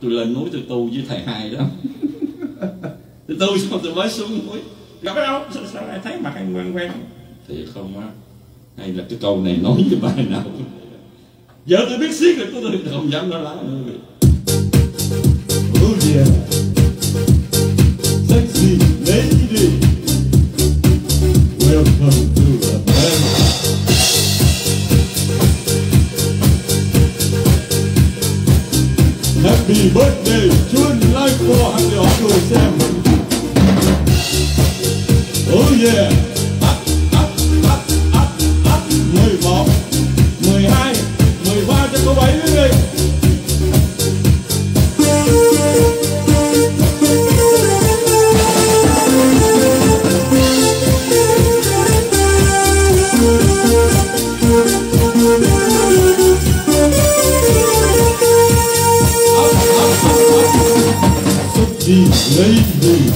tôi lên núi tôi tu với thầy Hai đó. Tôi tu xong tôi mới xuống núi gặp ở đâu sao lại thấy mặt anh quen quen thì không á, hay là cái câu này nói với bài nào giờ tôi biết siết rồi tôi không dám nói láo nữa. Oh yeah, sexy lady, welcome to America. Happy birthday, June Life for Happy October Sam. Oh yeah, up, 11, 12, 13 cho cô 7 nữa đi. Lady.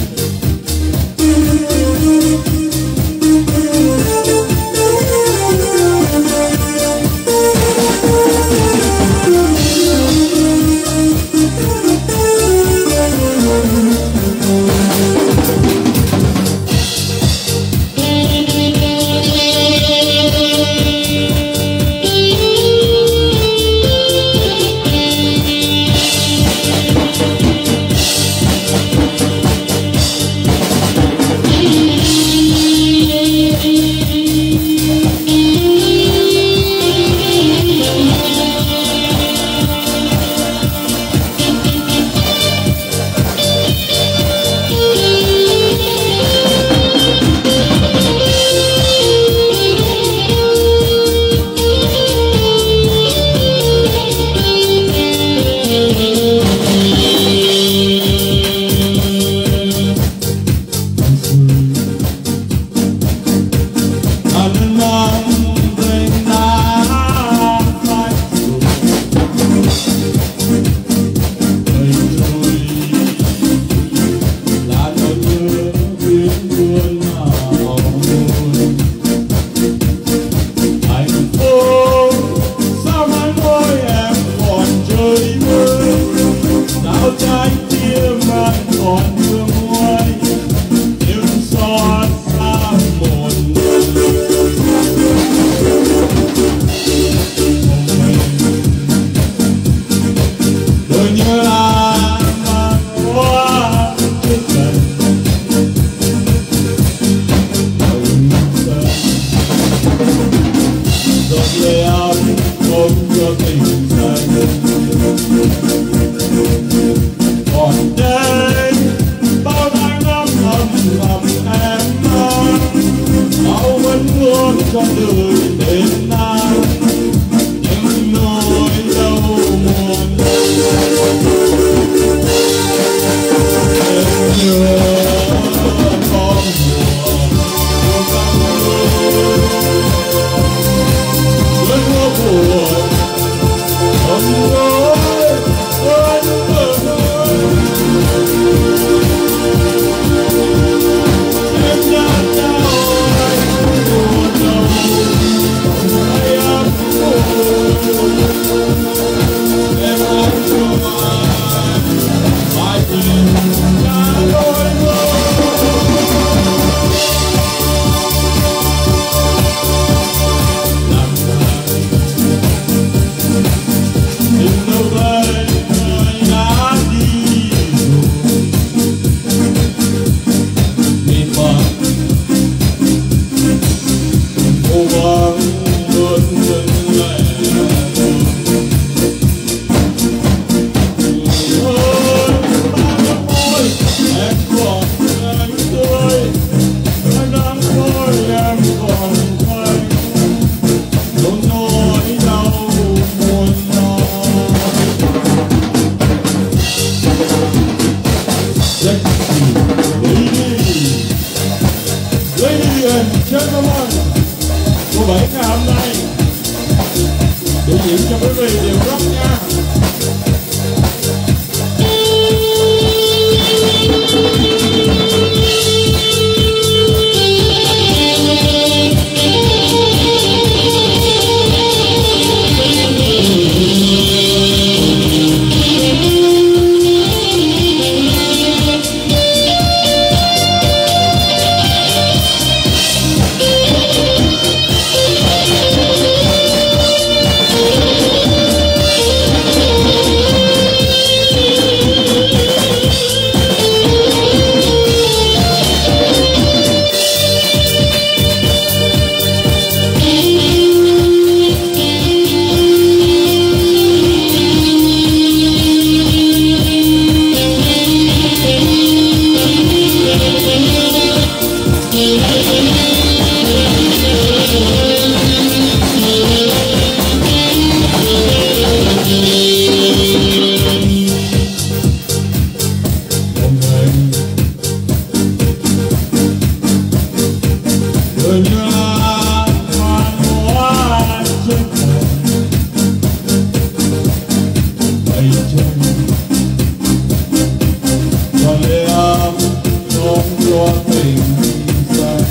còn lệ ấm không cho tình xanh.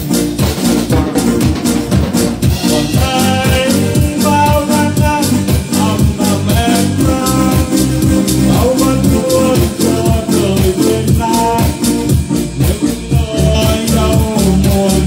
Còn anh bao tháng năm ấm em ra, bao vẫn luôn cho đời bên ta những nơi đau muôn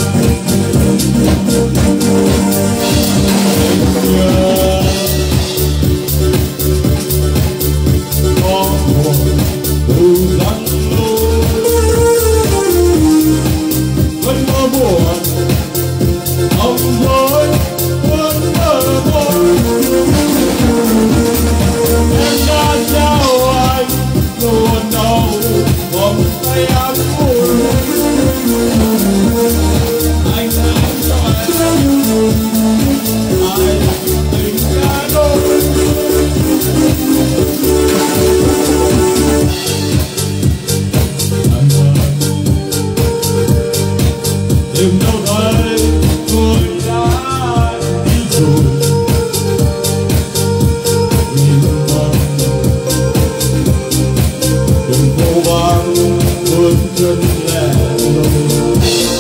tìm đâu thấy tôi đã đi rồi. Nhìn vòng đừng cố gắng bước chân lẻ loi.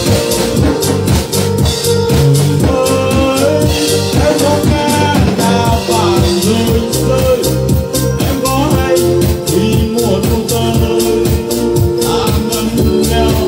Em có nghe là vàng rơi rơi, em có hay khi mùa thu tới ta ngân nhau.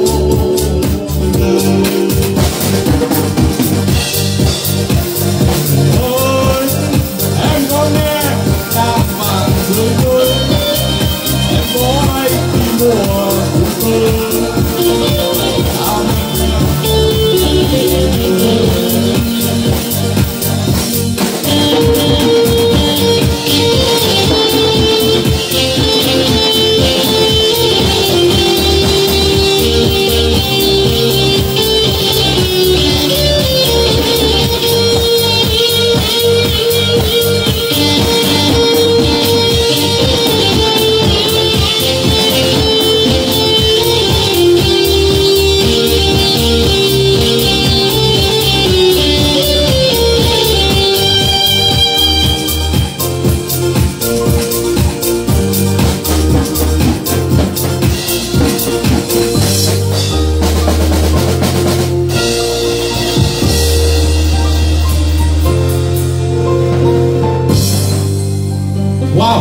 Wow.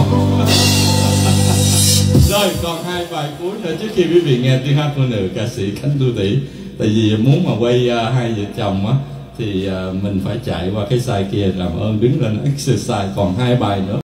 Rồi còn hai bài cuối nữa trước khi quý vị nghe tiếng hát của nữ ca sĩ Khánh Thu Thủy. Tại vì muốn mà quay hai vợ chồng á thì mình phải chạy qua cái side kia, làm ơn đứng lên exercise còn hai bài nữa.